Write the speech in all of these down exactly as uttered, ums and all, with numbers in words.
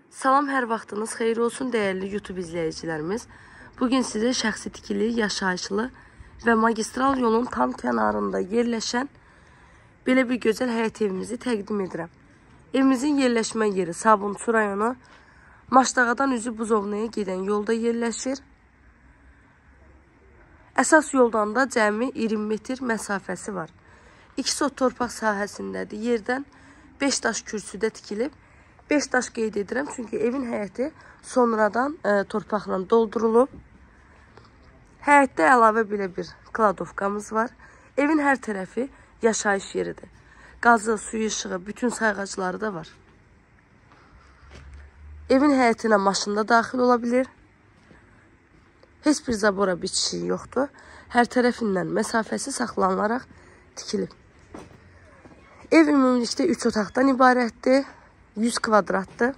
Salam, hər vaxtınız xeyir olsun dəyərli YouTube izləyicilərimiz. Bugün sizə şəxsi tikili, yaşayışlı və magistral yolun tam kənarında yerləşən belə bir gözəl həyət evimizi təqdim edirəm. Evimizin yerləşmə yeri Sabunçu rayonu, Maşdağadan üzü Buzovnaya gedən yolda yerləşir. Əsas yoldan da cəmi iyirmi metr məsafəsi var. İki sot torpaq sahəsindədir. Yerdən beş daş kürsüdə tikilib. beş daş qeyd edirəm, çünki evin həyəti sonradan e, torpaqla doldurulub. Həyətdə əlavə belə bir kladovkamız var. Evin hər tərəfi yaşayış yeridir. Qazı, suyu, işığı, bütün sayğacları da var. Evin həyətinə maşın da daxil ola bilir. Heç bir zabora bitişiyi yoxdur. Hər tərəfindən məsafəsi saxlanılaraq tikilib. Ev ümumilikdə üç otaqdan ibarətdir. yüz kvadratdır.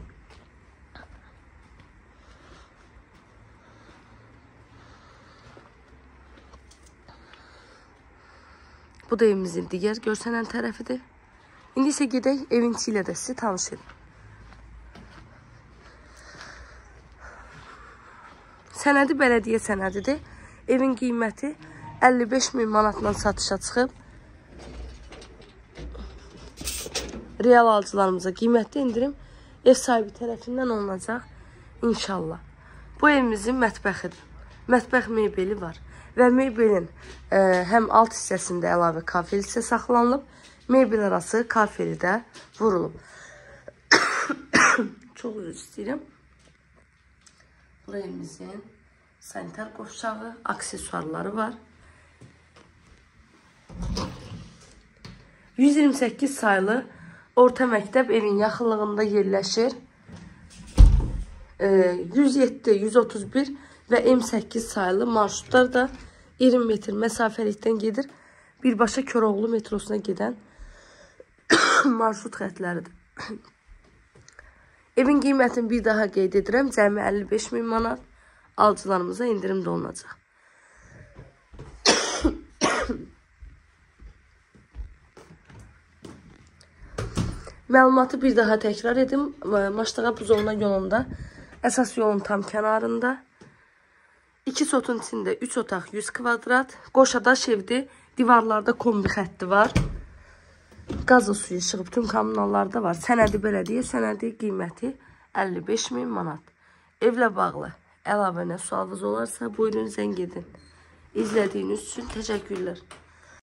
Bu da evimizin digər görsənən tərəfidir. İndi isə gedək evin içi ilə də sizi tanış edin. Sənədi bələdiyyə sənədidir. Evin qiyməti əlli beş min manatla satışa çıxıb. Real alıcılarımıza qiymətli indirim ev sahibi tərəfindən olunacaq inşallah. Bu evimizin mətbəxidir. Mətbəx mebeli var və mebelin e, həm alt hissəsində əlavə kafel hissə saxlanılıb, mebel arası kafeli də vurulub. Çox üzr istəyirəm. Bu evimizin sanitar qovşağı, aksesuarları var. yüz iyirmi səkkiz sayılı orta məktəb evin yaxınlığında yerləşir. yüz yeddi, yüz otuz bir və M səkkiz sayılı marşrutlar da iyirmi metr məsafəlikdən gedir. Birbaşa Koroğlu metrosuna gedən marşrut xətləridir. Evin qiymətini bir daha qeyd edirəm. Cəmi əlli beş min manat. Alıcılarımıza indirim də olunacaq. Məlumatı bir daha təkrar edim. Maşdağa Buzovna yolunda, əsas yolun tam kənarında. iki sotun içində üç otaq yüz kvadrat. Qoşadaş evdir. Divarlarda kombi xətti var. Qazı, suyu, işığı, bütün kommunallarda var. Sənədi bələdiyyə sənədi, qiyməti əlli beş min manat. Evlə bağlı əlavə nə sualınız olarsa buyurun zəng edin. İzlədiyiniz üçün təşəkkürlər.